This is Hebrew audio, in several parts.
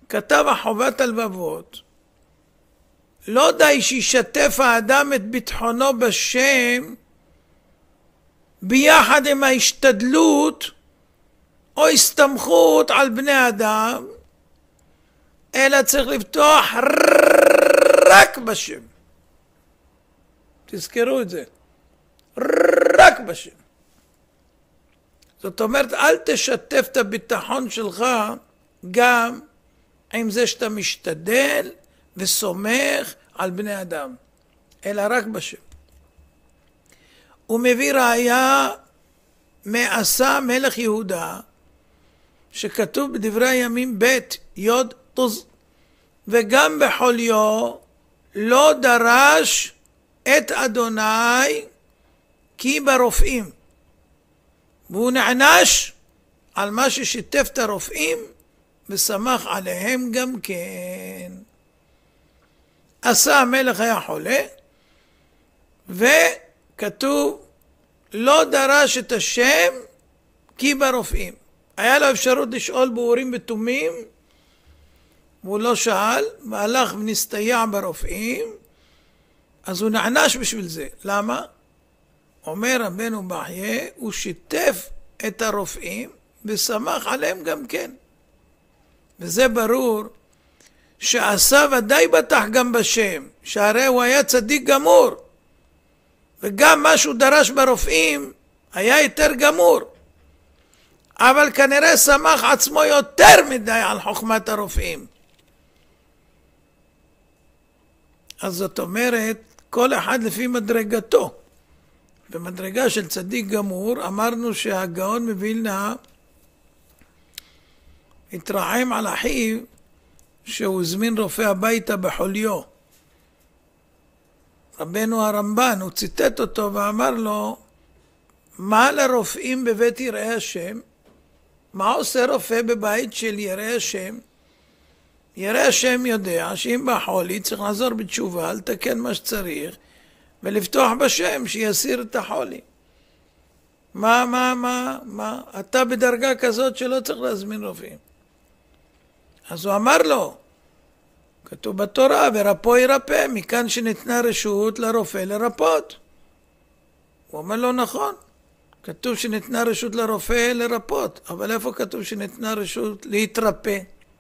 כתב החובת הלבבות, לא די שישתף האדם את ביטחונו בשם ביחד עם ההשתדלות או הסתמכות על בני אדם, אלא צריך לפתוח רק בשם. תזכרו את זה. רק בשם. זאת אומרת, אל תשתף את הביטחון שלך גם עם זה שאתה משתדל וסומך על בני אדם, אלא רק בשם. הוא מביא ראיה מעשה מלך יהודה, שכתוב בדברי הימים ב' יוד תוז, וגם בחוליו לא דרש את אדוני כי ברופאים, והוא נענש על מה ששיתף את הרופאים ושמח עליהם גם כן. עשה המלך היה חולה, וכתוב לא דרש את השם כי ברופאים. היה לו אפשרות לשאול באורים ותומים, והוא לא שאל, והלך ונסתייע ברופאים, אז הוא נענש בשביל זה. למה? אומר רבנו בחייה, הוא שיתף את הרופאים ושמח עליהם גם כן. וזה ברור שעשה ודאי בטח גם בשם, שהרי הוא היה צדיק גמור, וגם מה שהוא דרש ברופאים היה יותר גמור, אבל כנראה שמח עצמו יותר מדי על חוכמת הרופאים. אז זאת אומרת, כל אחד לפי מדרגתו. במדרגה של צדיק גמור אמרנו שהגאון מווילנה התרחם על אחיו שהוא הזמין רופא הביתה בחוליו. רבנו הרמב"ן, הוא ציטט אותו ואמר לו, מה לרופאים בבית יראי השם? מה עושה רופא בבית של יראי השם? יראי השם יודע שאם בחולי צריך לעזור בתשובה, לתקן מה שצריך, ולפתוח בשם שיסיר את החולי. מה? אתה בדרגה כזאת שלא צריך להזמין רופאים. אז הוא אמר לו, כתוב בתורה, ורפוא ירפא, מכאן שניתנה רשות לרופא לרפות. הוא אומר לו, נכון, כתוב שניתנה רשות לרופא לרפות, אבל איפה כתוב שניתנה רשות להתרפא?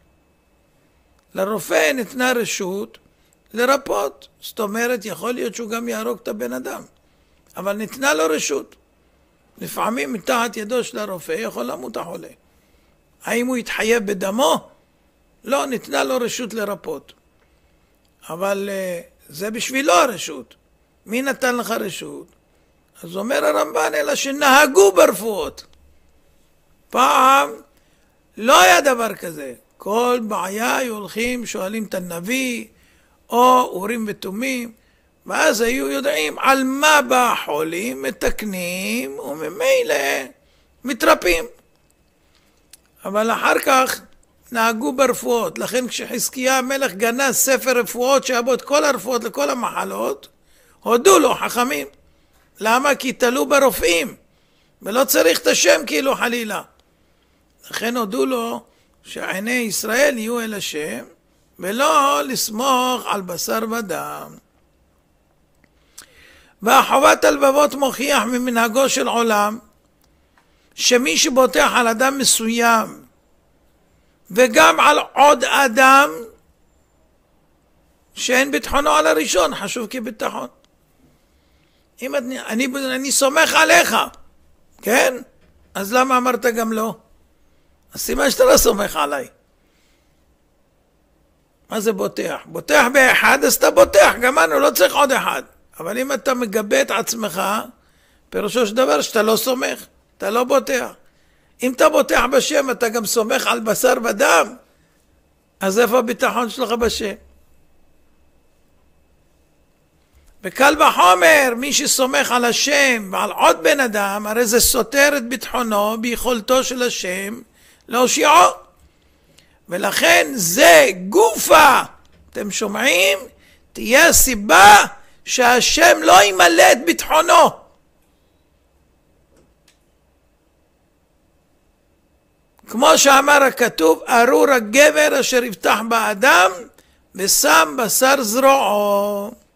לרופא ניתנה רשות לרפות. זאת אומרת, יכול להיות שהוא גם יהרוג את הבן אדם, אבל ניתנה לו רשות. לפעמים מתחת ידו של הרופא יכול למות החולה. האם הוא יתחייב בדמו? לא, ניתנה לו רשות לרפות. אבל זה בשבילו הרשות. מי נתן לך רשות? אז אומר הרמב"ן, אלא שנהגו ברפואות. פעם לא היה דבר כזה. כל בעיה היו הולכים, שואלים את הנביא, או אורים ותומים, ואז היו יודעים על מה בא החולים, מתקנים, וממילא מתרפים. אבל אחר כך נהגו ברפואות. לכן כשחזקיה המלך גנז ספר רפואות שעבו את כל הרפואות לכל המחלות, הודו לו חכמים. למה? כי תלו ברופאים, ולא צריך את השם כאילו חלילה. לכן הודו לו שעיני ישראל יהיו אל השם, ולא לסמוך על בשר ודם. והחובת הלבבות מוכיח ממנהגו של עולם, שמי שבוטח על אדם מסוים, וגם על עוד אדם, שאין ביטחונו על הראשון, חשוב כביטחון. אם אני סומך עליך, כן? אז למה אמרת גם לא? אז סימן שאתה לא סומך עליי. מה זה בוטח? בוטח באחד, אז אתה בוטח, גמרנו, לא צריך עוד אחד. אבל אם אתה מגבה את עצמך, פירושו של דבר שאתה לא סומך, אתה לא בוטח. אם אתה בוטח בשם, אתה גם סומך על בשר ודם, אז איפה הביטחון שלך בשם? וקל וחומר, מי שסומך על השם ועל עוד בן אדם, הרי זה סותר את ביטחונו ביכולתו של השם להושיעו. ולכן זה גופה, אתם שומעים? תהיה הסיבה שהשם לא ימלא את ביטחונו. כמו שאמר הכתוב, ארור הגבר אשר יבטח באדם ושם בשר זרועו.